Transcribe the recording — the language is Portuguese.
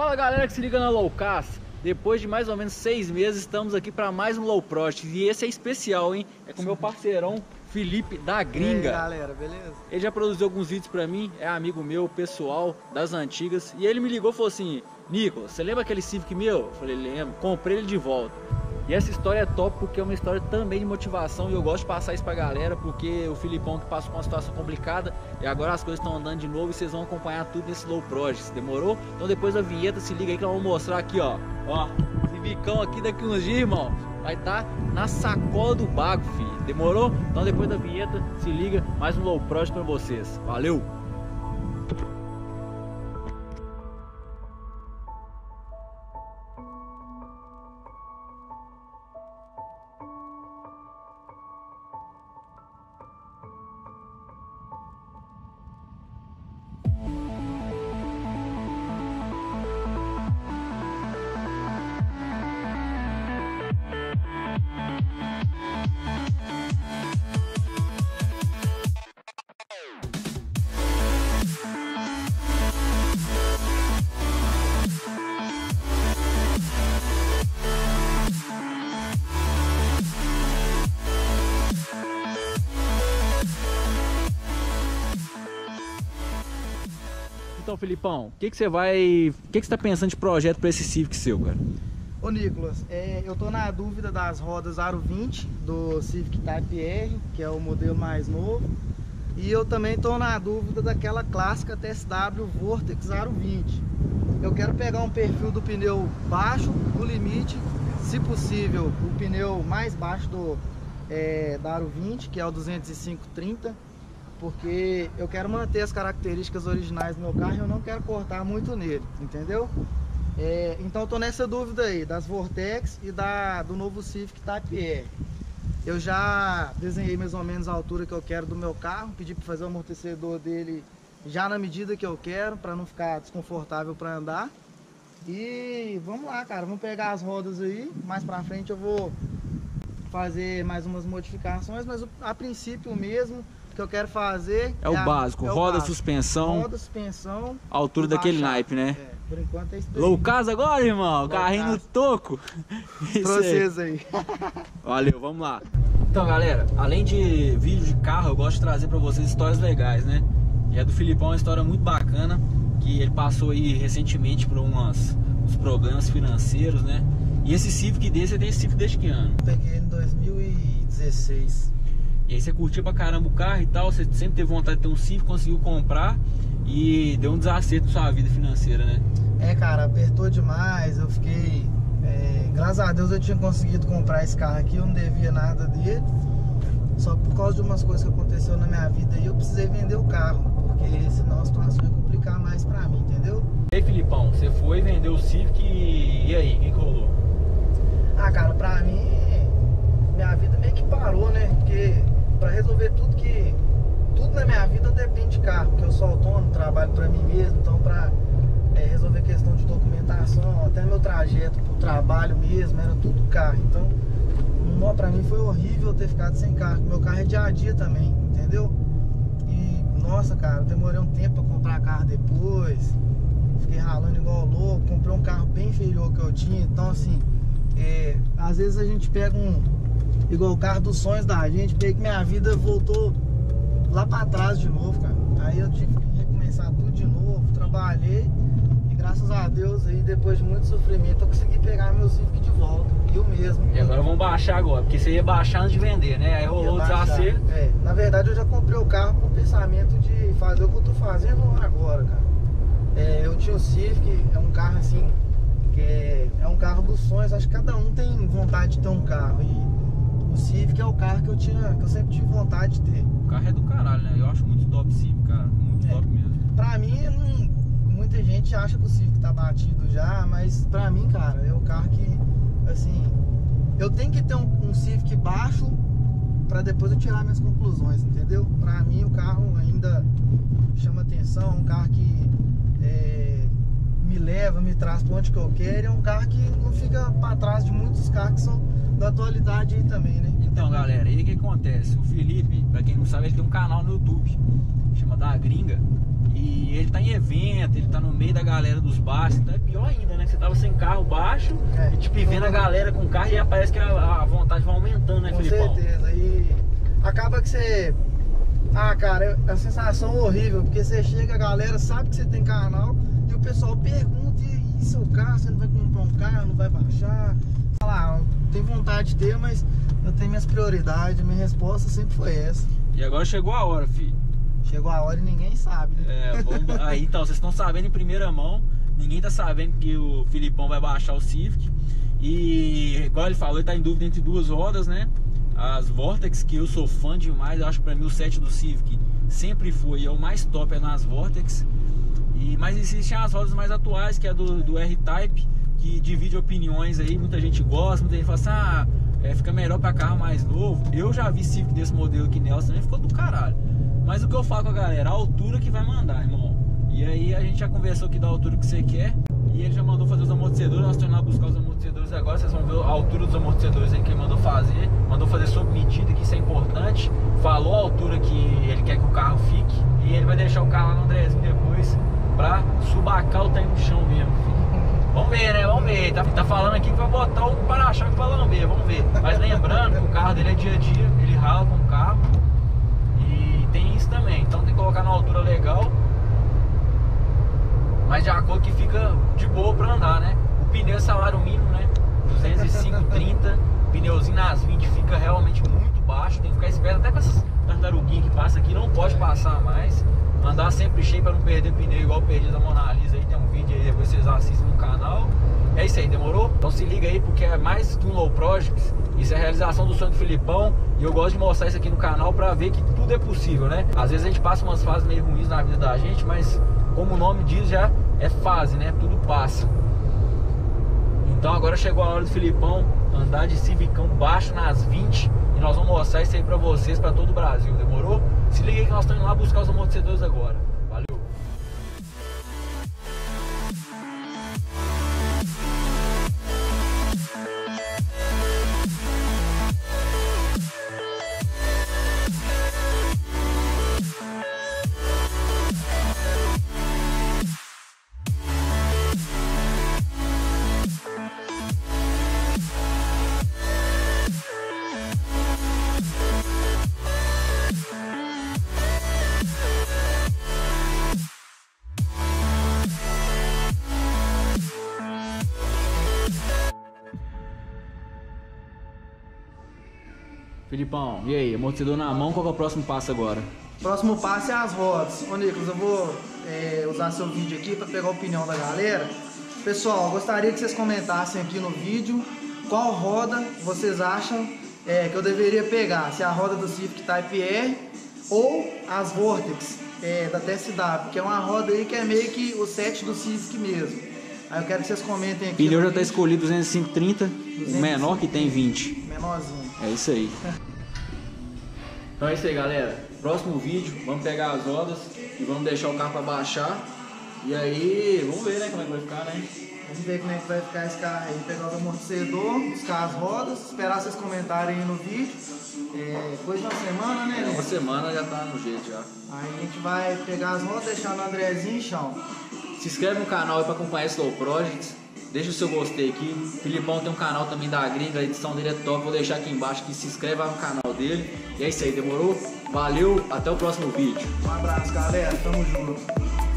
Fala galera que se liga na Loucast. Depois de mais ou menos 6 meses estamos aqui para mais um Low Project. E esse é especial, hein? É com meu parceirão Felipe da Gringa. E aí, galera, beleza? Ele já produziu alguns vídeos para mim, é amigo meu, pessoal, das antigas. E ele me ligou e falou assim: Nicolas, você lembra aquele Civic meu? Eu falei, lembro. Comprei ele de volta. E essa história é top porque é uma história também de motivação e eu gosto de passar isso pra galera porque o Filipão que passou por uma situação complicada e agora as coisas estão andando de novo e vocês vão acompanhar tudo nesse Low Project, demorou? Então depois da vinheta se liga aí que nós vamos mostrar aqui, ó, Civicão aqui daqui uns dias, irmão, vai estar na sacola do bago, filho, demorou? Então depois da vinheta se liga, mais um Low Project pra vocês, valeu! Então, Filipão, o que você tá pensando de projeto para esse Civic seu, cara? Ô Nicolas, eu tô na dúvida das rodas Aro 20 do Civic Type R, que é o modelo mais novo. E eu também tô na dúvida daquela clássica TSW Vortex Aro 20. Eu quero pegar um perfil do pneu baixo, no limite, se possível, o pneu mais baixo da Aro 20, que é o 205/30. Porque eu quero manter as características originais do meu carro e eu não quero cortar muito nele, entendeu? Então eu tô nessa dúvida aí, das Vortex e do novo Civic Type R. Eu já desenhei mais ou menos a altura que eu quero do meu carro, pedi para fazer o amortecedor dele já na medida que eu quero, para não ficar desconfortável para andar. E vamos lá, cara, vamos pegar as rodas aí, mais pra frente eu vou fazer mais umas modificações, mas a princípio mesmo que eu quero fazer é o básico, roda, suspensão, a altura daquele naipe, né? Por enquanto é isso. Loucas agora, irmão, carrinho no toco. Vocês aí. Valeu, vamos lá. Então, galera, além de vídeo de carro, eu gosto de trazer pra vocês histórias legais, né? E a do Filipão é uma história muito bacana, que ele passou aí recentemente por uns problemas financeiros, né? E esse Civic desse, você tem esse Civic desde que ano? Eu peguei em 2016. E aí você curtiu pra caramba o carro e tal, você sempre teve vontade de ter um Civic, conseguiu comprar e deu um desacerto na sua vida financeira, né? Cara, apertou demais, eu fiquei... graças a Deus eu tinha conseguido comprar esse carro aqui, eu não devia nada dele. Só que por causa de umas coisas que aconteceu na minha vida aí, eu precisei vender o carro, porque senão a situação ia complicar mais pra mim, entendeu? E aí, Filipão, você foi vender o Civic e aí, o que rolou? Cara, pra mim, minha vida meio que parou, né? Porque pra resolver tudo na minha vida depende de carro, porque eu sou autônomo, trabalho pra mim mesmo, então pra resolver questão de documentação, até meu trajeto pro trabalho mesmo, era tudo carro. Então, pra mim foi horrível ter ficado sem carro, meu carro é dia a dia também, entendeu? E, nossa, cara, eu demorei um tempo pra comprar carro depois, fiquei ralando igual louco, comprei um carro bem inferior que eu tinha, então assim, às vezes a gente pega igual o carro dos sonhos da gente, meio que minha vida voltou lá pra trás de novo, cara. Aí eu tive que recomeçar tudo de novo, trabalhei e graças a Deus aí, depois de muito sofrimento, eu consegui pegar meu Civic de volta, eu mesmo. E agora vamos baixar agora, porque você ia baixar antes de vender, né? Aí rolou o desacerto. Na verdade eu já comprei o carro com o pensamento de fazer o que eu tô fazendo agora, cara. Eu tinha o Civic, é um carro assim, que é um carro dos sonhos, acho que cada um tem vontade de ter um carro. E o Civic é o carro que eu sempre tive vontade de ter. O carro é do caralho, né? Eu acho muito top o Civic, cara. Muito top mesmo. Pra mim, muita gente acha que o Civic tá batido já, mas pra mim, cara, é o carro que, assim, eu tenho que ter um Civic baixo pra depois eu tirar minhas conclusões, entendeu? Pra mim, o carro ainda chama atenção, um carro que me leva, me traz pra onde que eu quero, é um carro que não fica pra trás de muitos carros que são da atualidade aí também, né? Então, galera, e aí o que acontece? O Felipe, pra quem não sabe, ele tem um canal no YouTube, chama Da Gringa. E ele tá em evento, ele tá no meio da galera dos bares, então é pior tava sem carro baixo e tipo, vendo a galera com carro e parece que a vontade vai aumentando, né, Filipão? Com certeza, e acaba que você... Ah, cara, é uma sensação horrível, porque você chega, a galera sabe que você tem canal e o pessoal pergunta, e seu carro, você não vai comprar um carro, não vai baixar? Fala, tem vontade de ter, mas eu tenho minhas prioridades, minha resposta sempre foi essa. E agora chegou a hora, filho. Chegou a hora e ninguém sabe, né? Aí então, vocês estão sabendo em primeira mão, ninguém tá sabendo que o Filipão vai baixar o Civic. E igual ele falou, ele tá em dúvida entre duas rodas, né? As Vortex, que eu sou fã demais, eu acho que pra mim o set do Civic sempre foi, é o mais top é nas Vortex. Mas existem as rodas mais atuais, que é do R-Type, que divide opiniões aí, muita gente gosta, muita gente fala assim, fica melhor pra carro mais novo. Eu já vi Civic desse modelo aqui, Nelson, também ficou do caralho. Mas o que eu falo com a galera, a altura que vai mandar, irmão. E aí a gente já conversou aqui da altura que você quer. E ele já mandou fazer os amortecedores, nós estamos lá buscar os amortecedores agora. Vocês vão ver a altura dos amortecedores aí que ele mandou fazer. Mandou fazer sob medida, que isso é importante. Falou a altura que ele quer que o carro fique. E ele vai deixar o carro lá no Andrezinho depois pra subacar o trem no chão mesmo, filho. Vamos ver, né? Vamos ver. Tá falando aqui que vai botar o para-choque pra lamber, vamos ver. Mas lembrando que o carro dele é dia a dia, ele rala com o carro. E tem isso também, então tem que colocar na altura legal, mas de acordo que fica de boa pra andar, né? O pneu é salário mínimo, né? 205,30, pneuzinho nas 20 fica realmente muito baixo, tem que ficar esperto até com essas tartaruguinhas que passa aqui, não pode passar mais. Andar sempre cheio pra não perder pneu, igual perdi da Mona Lisa aí, tem um vídeo aí, depois vocês assistem no canal. É isso aí, demorou? Então se liga aí, porque é mais que um Low Projects, isso é a realização do sonho do Filipão. E eu gosto de mostrar isso aqui no canal pra ver que tudo é possível, né? Às vezes a gente passa umas fases meio ruins na vida da gente, mas como o nome diz, já é fase, né? Tudo passa. Então agora chegou a hora do Filipão andar de Civicão baixo nas 20. E nós vamos mostrar isso aí pra vocês, pra todo o Brasil, demorou? Se liga aí que nós estamos indo lá buscar os amortecedores agora. Valeu! Filipão, e aí, amortecedor na mão, qual que é o próximo passo agora? Próximo passo é as rodas. Ô Nicolas, eu vou usar seu vídeo aqui para pegar a opinião da galera. Pessoal, eu gostaria que vocês comentassem aqui no vídeo qual roda vocês acham que eu deveria pegar. Se é a roda do Civic Type R ou as Vortex da TSW, que é uma roda aí que é meio que o set do Civic mesmo. Aí eu quero que vocês comentem aqui. O pneu já está escolhido 205/30, o menor que tem 20. Menorzinho. É isso aí. Então é isso aí, galera. Próximo vídeo, vamos pegar as rodas e vamos deixar o carro para baixar. E aí, vamos ver, né, como é que vai ficar, né? Vamos ver como é que vai ficar esse carro aí. Pegar o amortecedor, buscar as rodas, esperar vocês comentarem aí no vídeo. Depois de uma semana, né? Uma semana já tá no jeito já. Aí a gente vai pegar as rodas, deixar no Andrezinho e chão. Se inscreve no canal aí para acompanhar esse Low Projects. Deixa o seu gostei aqui. O Filipão tem um canal também da gringa, a edição dele é top. Vou deixar aqui embaixo que se inscreve lá no canal dele. E é isso aí, demorou? Valeu, até o próximo vídeo. Um abraço, galera. Tamo junto.